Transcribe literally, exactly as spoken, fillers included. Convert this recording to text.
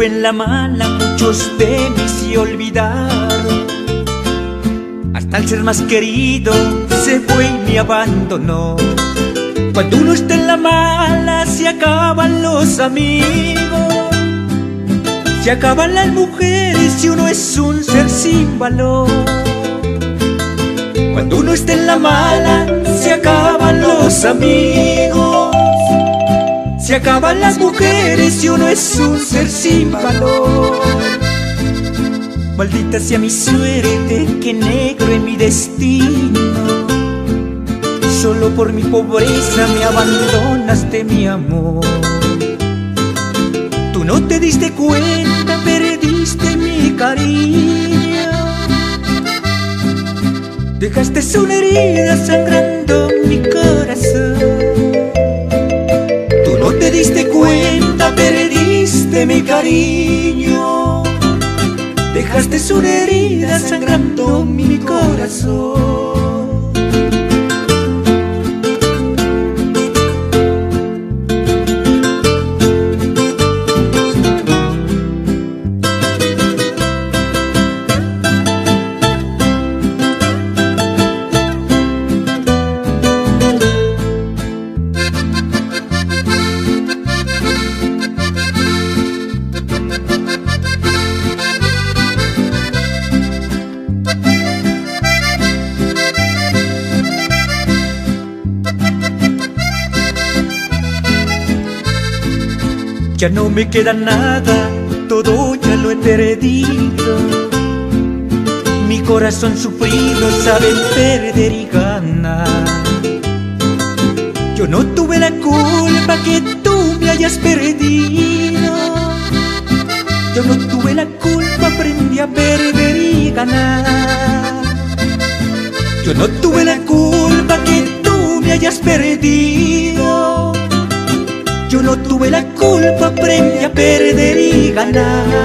estuve en la mala, muchos de mí se olvidaron. Hasta el ser más querido se fue y me abandonó. Cuando uno está en la mala se acaban los amigos, se acaban las mujeres y uno es un ser sin valor. Cuando uno está en la mala se acaban los amigos, se acaban las mujeres y uno es un ser sin valor. Maldita sea mi suerte, que negro en mi destino. Solo por mi pobreza me abandonaste, mi amor. Tú no te diste cuenta, perdiste mi cariño. Dejaste una herida sangrando mi corazón. Tú no te diste cuenta, perdiste mi cariño. Dejaste una herida sangrando mi corazón. Ya no me queda nada, todo ya lo he perdido. Mi corazón sufrido sabe perder y ganar. Yo no tuve la culpa que tú me hayas perdido. Yo no tuve la culpa, aprendí a perder y ganar. Yo no tuve la culpa que tú me hayas perdido. Yo no tuve la culpa, aprendí a perder y ganar.